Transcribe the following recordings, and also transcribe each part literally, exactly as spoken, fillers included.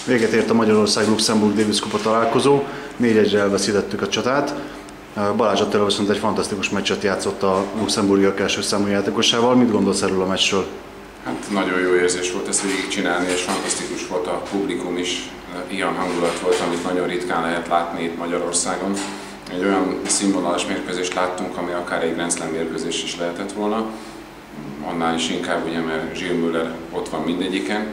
Véget ért a Magyarország-Luxemburg Davis Kupa találkozó, négy egyre elveszítettük a csatát. Balázs Attila viszont egy fantasztikus meccset játszott a luxemburgiak első számú játékosával. Mit gondolsz erről a meccsről? Hát nagyon jó érzés volt ezt végigcsinálni, és fantasztikus volt a publikum is. Ilyen hangulat volt, amit nagyon ritkán lehet látni itt Magyarországon. Egy olyan színvonalas mérkőzést láttunk, ami akár egy Grand Slam mérkőzés is lehetett volna. Annál is inkább, ugye, mert Gilles Müller ott van mindegyiken,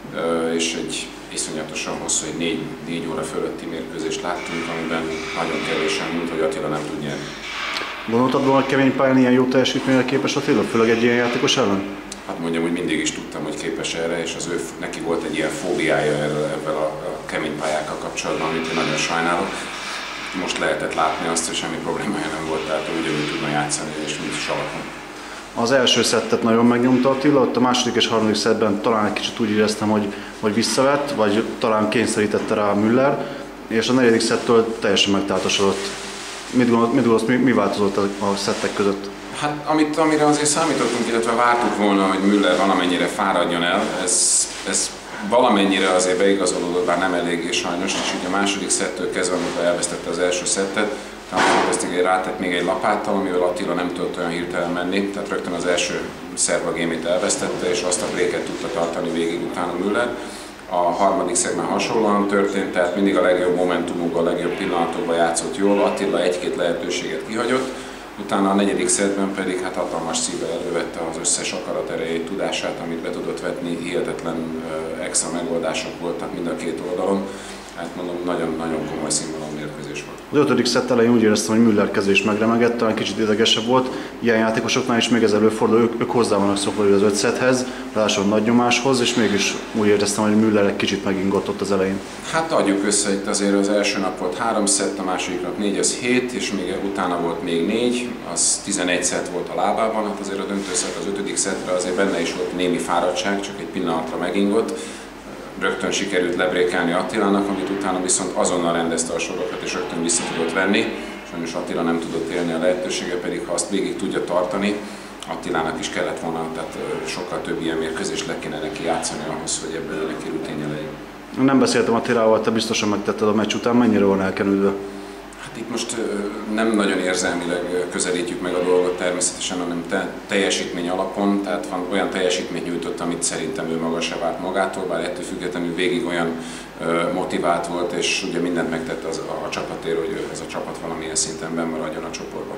és egy iszonyatosan hosszú, egy négy, négy óra fölötti mérkőzést láttunk, amiben nagyon kevésen múlt, hogy Attila nem tud nyerni. Gondoltad volna, hogy kemény pályán ilyen jó teljesítményre képes Attila, főleg egy ilyen játékos ellen? Hát mondjam, hogy mindig is tudtam, hogy képes erre, és az ő, neki volt egy ilyen fóbiája ezzel a, a kemény pályákkal kapcsolatban, amit én nagyon sajnálok. Most lehetett látni azt, hogy semmi problémája nem volt, tehát ugyanúgy tudna játszani, és mint salakon. Az első szettet nagyon megnyomta Attila, ott a második és harmadik szettben talán egy kicsit úgy éreztem, hogy, hogy visszavett, vagy talán kényszerítette rá Müller, és a negyedik szettől teljesen megtáltosodott. Mit gondolsz, mit gondolsz mi, mi változott a szettek között? Hát amit, amire azért számítottunk, illetve vártuk volna, hogy Müller valamennyire fáradjon el, ez, ez valamennyire azért beigazolódott, bár nem eléggé sajnos, és ugye a második szettől kezdve, amikor elvesztette az első szettet, tehát rátett még egy lapáttal, amivel Attila nem tudott olyan hirtelen menni, tehát rögtön az első szerva gémét elvesztette, és azt a bréket tudta tartani végig utána Müller. A harmadik szegben hasonlóan történt, tehát mindig a legjobb momentumokban, a legjobb pillanatokban játszott jól, Attila egy-két lehetőséget kihagyott, utána a negyedik szettben pedig hát hatalmas szívvel elővette az összes akarat erejét, tudását, amit be tudott vetni, hihetetlen uh, extra megoldások voltak mind a két oldalon. Hát mondom, nagyon-nagyon komoly színvonalú mérkőzés volt. Az ötödik szett elején úgy éreztem, hogy Müller kezés megremegett, talán kicsit idegesebb volt. Ilyen játékosoknál is még ez előfordul, ők, ők hozzá vannak szokva az öt szetthez, ráadásul nagy nyomáshoz, és mégis úgy éreztem, hogy Müller egy kicsit megingott ott az elején. Hát adjuk össze, itt azért az első nap volt három szett, a második nap négy, az hét, és még utána volt még négy, az tizenegy szett volt a lábában, hát azért a döntőszett az ötödik szettre azért benne is volt némi fáradtság, csak egy pillanatra megingott. Rögtön sikerült lebrékelni Attilának, amit utána viszont azonnal rendezte a sorokat, és rögtön vissza tudott venni. Sajnos Attila nem tudott élni a lehetősége, pedig ha azt végig tudja tartani, Attilának is kellett volna, tehát sokkal több ilyen mérkőzést le kéne neki játszani ahhoz, hogy ebből neki rutinja legyen. Nem beszéltem Attilával, te biztosan megtetted a meccs után, mennyire van elkenődve? Hát itt most nem nagyon érzelmileg közelítjük meg a dolgot természetesen, hanem te, teljesítmény alapon, tehát van olyan teljesítményt nyújtott, amit szerintem ő maga se várt magától, bár ettől függetlenül végig olyan uh, motivált volt, és ugye mindent megtett az, a, a csapatért, hogy ez a csapat valamilyen szinten benn maradjon a csoportban.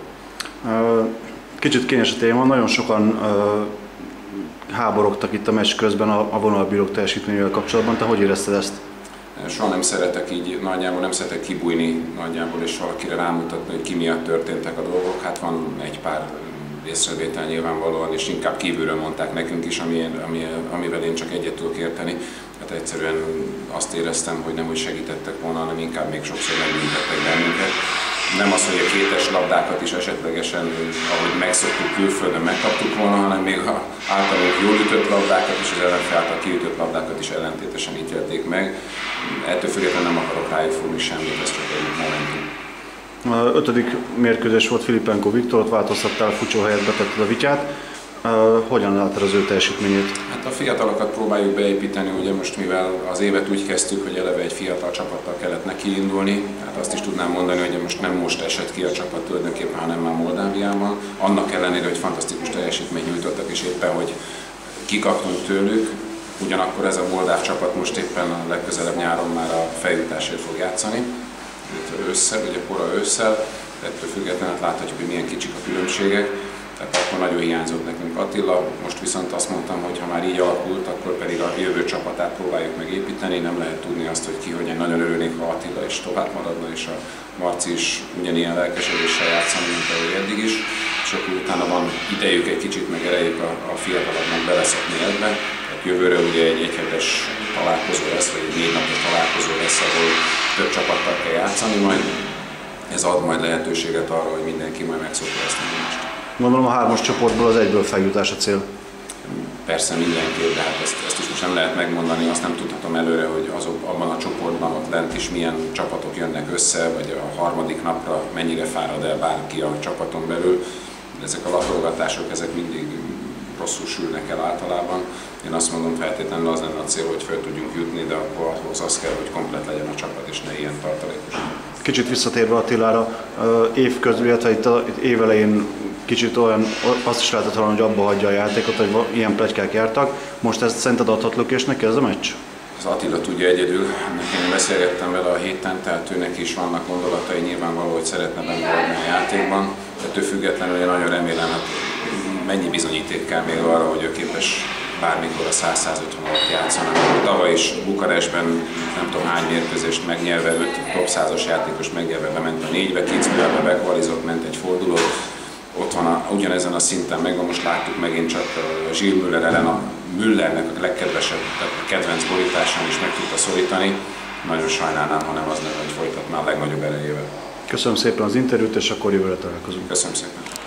Kicsit kényes a téma, nagyon sokan uh, háborogtak itt a meccs közben a, a vonalbírók teljesítményével kapcsolatban, te hogy érezted ezt? Soha nem szeretek így, nagyjából nem szeretek kibújni nagyjából, és valakire rámutatni, hogy ki miatt történtek a dolgok. Hát van egy pár észrevétel nyilvánvalóan, és inkább kívülről mondták nekünk is, ami, ami, amivel én csak egyet tudok érteni. Hát egyszerűen azt éreztem, hogy nem úgy segítettek volna, hanem inkább még sokszor megbüntettek bennünket. Nem az, hogy a kétes labdákat is esetlegesen, ahogy megszoktuk külföldön, megkaptuk volna, hanem még a általunk jól ütött labdákat és az ellenfél által kiütött labdákat is ellentétesen ítélték meg. Ettől függetlenül nem akarok rájuk fogni semmit, ez csak egy momentum. A ötödik mérkőzés volt Filipenko Viktor, ott változtattál, Fucsó helyett betetted a Vityát. Uh, hogyan látod az ő teljesítményét? Hát a fiatalokat próbáljuk beépíteni, ugye most mivel az évet úgy kezdtük, hogy eleve egy fiatal csapattal kellett neki indulni, hát azt is tudnám mondani, hogy most nem most esett ki a csapat tulajdonképpen, hanem már Moldáviában. Annak ellenére, hogy fantasztikus teljesítményt nyújtottak, és éppen, hogy kikaptunk tőlük, ugyanakkor ez a moldáv csapat most éppen a legközelebb nyáron már a feljutásért fog játszani, ősszel, ugye kora ősszel, ettől függetlenül láthatjuk, hogy milyen kicsik a különbségek. Tehát akkor nagyon hiányzott nekünk Attila, most viszont azt mondtam, hogy ha már így alakult, akkor pedig a jövő csapatát próbáljuk megépíteni, nem lehet tudni azt, hogy ki hogyan. Nagyon örülnék, ha Attila is tovább maradna, és a Marci is ugyanilyen lelkesedéssel játszani, mint ahogy eddig is, és akkor utána van idejük egy kicsit, meg erejük a, a fiataloknak beleszokni ebbe. Tehát jövőre ugye egy egyhetes találkozó lesz, vagy egy négy napos találkozó lesz, ahol több csapattal kell játszani, majd ez ad majd lehetőséget arra, hogy mindenki majd megszokja ezt a nyomást. Gondolom a hármas csoportból az egyből feljutás a cél. Persze mindenképp, de hát ezt, ezt is most nem lehet megmondani, azt nem tudhatom előre, hogy azok abban a csoportban ott lent is milyen csapatok jönnek össze, vagy a harmadik napra mennyire fárad el bárki a csapaton belül. De ezek a lapolgatások, ezek mindig rosszul sülnek el általában. Én azt mondom, feltétlenül az lenne a cél, hogy fel tudjunk jutni, de akkor ahhoz az kell, hogy komplet legyen a csapat, és ne ilyen tartalékos. Kicsit visszatérve Attilára, év közül, illetve itt az év elején kicsit olyan, azt is lehetett hallani, hogy abba hagyja a játékot, hogy ilyen pletykák jártak. Most ez szerinted adhat lökést neki ez a meccs? Az Attila tudja egyedül, én beszélgettem vele a héten, tehát őnek is vannak gondolatai, nyilvánvaló, hogy szeretne benne maradni a játékban. Ettől függetlenül én nagyon remélem, hogy mennyi bizonyíték kell még arra, hogy ő képes bármikor a száz-százötven alatt játszanak. Tavaly is Bukarestben nem tudom hány mérkőzést megnyerve, öt top százas játékos megnyerve bement a négybe, Kitzbühelbe bekvalizott, ment egy fordulót. Ott van a, ugyanezen a szinten megvan, most láttuk megint csak Gilles Müller ellen, a Müllernek a legkedvesebb, a kedvenc borításán is meg tudta szorítani. Nagyon sajnálnám, ha nem az lenne, hogy folytatná a legnagyobb erejével. Köszönöm szépen az interjút, és akkor jövőre találkozunk. Köszönöm szépen.